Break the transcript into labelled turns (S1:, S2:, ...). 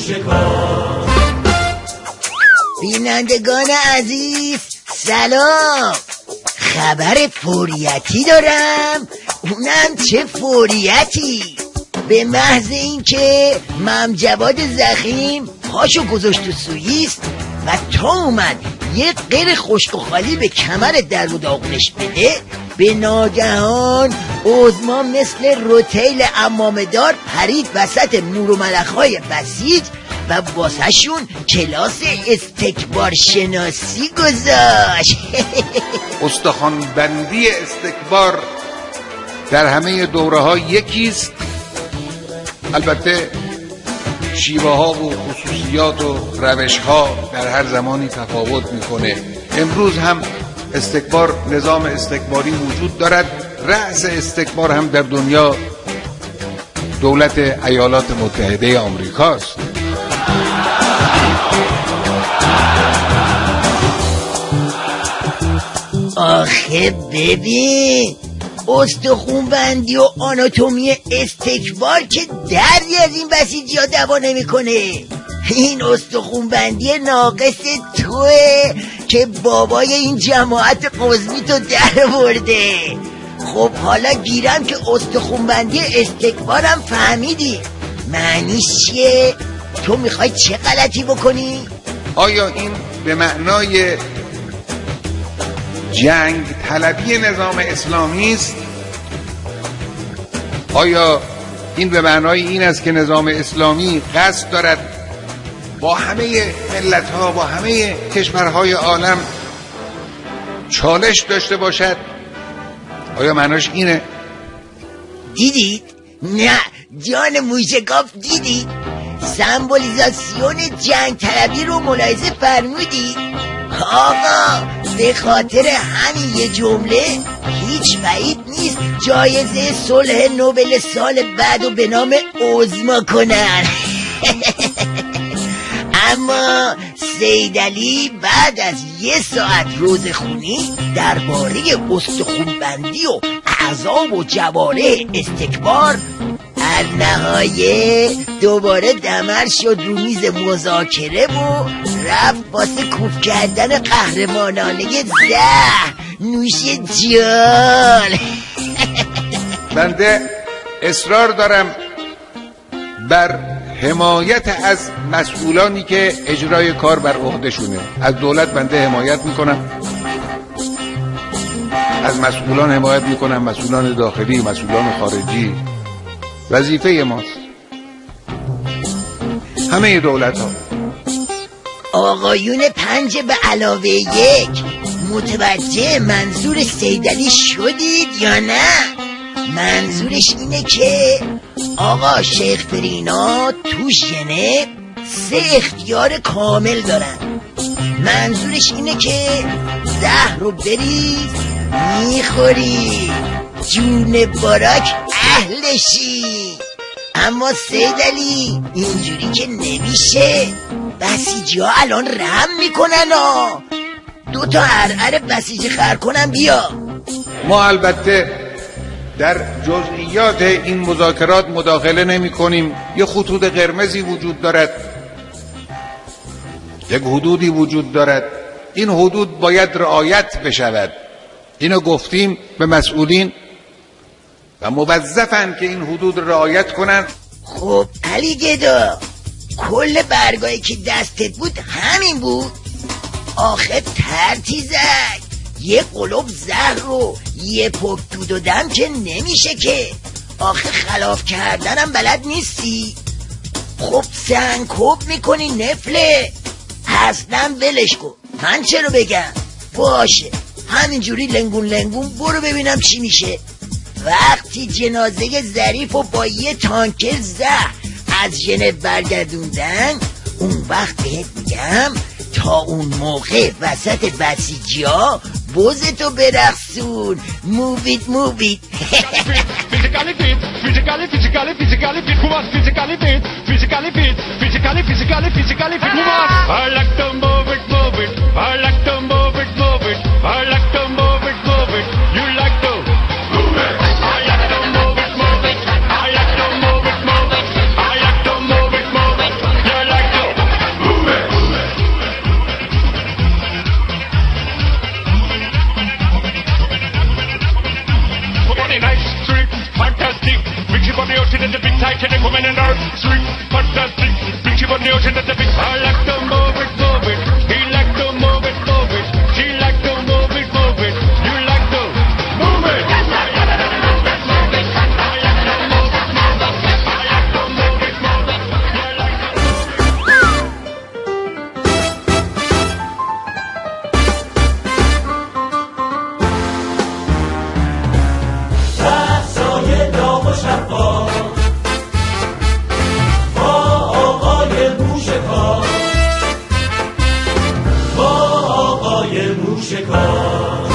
S1: موشکافت.
S2: بینندگان عزیز سلام، خبر فوریتی دارم، اونم چه فوریتی. به محض این که ممجواد زخیم پاشو گذاشت تو سوئیس و تا اومد یه غیر خشک و خالی به کمر در و داغونش بده، به ناگهان عظما مثل روتیل عمامه‌دار پرید وسط مور و ملخ‌های بسیج و واسه شون کلاس استکبار شناسی گذاشت.
S3: استخوان بندی استکبار در همه دوره ها یکیست، البته شیوه ها و خصوصیات و روش ها در هر زمانی تفاوت میکنه. امروز هم استکبار، نظام استکباری وجود دارد. رأس استکبار هم در دنیا دولت ایالات متحده آمریکاست.
S2: آخه ببین، استخونبندی و آناتومی استکبار که دردی از این بسیجی ها دوا نمیکنه. این استخونبندی ناقص توه که بابای این جماعت قزمی تو در برده. خب حالا گیرم که استخونبندی استکبارم فهمیدی معنیش چیه؟ تو میخوای چه غلطی بکنی؟
S3: آیا این به معنای جنگ طلبی نظام اسلامی است؟ آیا این به معنای این است که نظام اسلامی قصد دارد با همه ملت‌ها، با همه کشورهای عالم چالش داشته باشد؟ آیا معناش اینه؟
S2: دیدید؟ نه جان موشکاف، دیدید؟ سمبولیزاسیون جنگ طلبی رو ملاحظه فرمودید؟ آقا به خاطر همین یه جمله هیچ بعید نیست جایزه صلح نوبل سال بعدو به نام عظما کنن. اما سیدعلی بعد از 1 ساعت روزخونی درباره استخونبندی و اعضا و جواره استکبار از نهایه دوباره دمر شد رو میز مذاکره و رفت واسه کوف کردن قهرمانانه نوش جان.
S3: بنده اصرار دارم بر حمایت از مسئولانی که اجرای کار بر عهده شونه. از دولت بنده حمایت میکنم، از مسئولان حمایت میکنم، مسئولان داخلی، مسئولان خارجی. وظیفه ماست همه دولت ها.
S2: آقایون 5 به علاوه 1 متوجه منظور سیدعلی شدید یا نه؟ منظورش اینه که آقا شیخ فرینا تو ژنو 3 اختیار کامل دارن. منظورش اینه که زهر رو بریز میخوری، جون باراک اهلشی. اما سیدعلی اینجوری که نمیشه، بسیجی ها الان رحم میکنن 2 تا عرعر بسیجی خر کنن بیا.
S3: ما البته در جزئیات این مذاکرات مداخله نمی کنیم. یه خطوط قرمزی وجود دارد، یک حدودی وجود دارد، این حدود باید رعایت بشود. اینو گفتیم به مسئولین و موظفن که این حدود رعایت کنن.
S2: خب علی گدا، کل برگایی که دستت بود همین بود؟ آخه ترتیزک، یه قلوب زهر رو یه پک دود و دم که نمیشه که. آخه خلاف کردنم بلد نیستی؟ خب سنکوب میکنی نفله. اصلا ولش کن، من چرا بگم؟ باشه همینجوری لنگون لنگون برو ببینم چی میشه. وقتی جنازه ظریف و با یه تانکر زهر از ژنو برگردوندن، اون وقت بهت میگم تا اون موقع وسط بسیجیا بوزتو برقصون. مووید مووید.
S4: Physically fit, physically fit, who was physically fit, who was? I like to move it, I like to move it, I like to move it, you like to move it. I like to move it, I like to move it, I like to move it, you like ship on the ocean and the big Titanic woman and earth. Sweet, fantastic. Big ship on the ocean and the big. I like to move it, move it. He like to move it, move it. She like to move it, move it. You like to move it. Yes, I like to move it, move it. I like to move it, move it. I like to move it, move it. I like to
S1: بحثای داغ و شفاف با آقای موشکار، با آقای موشکار.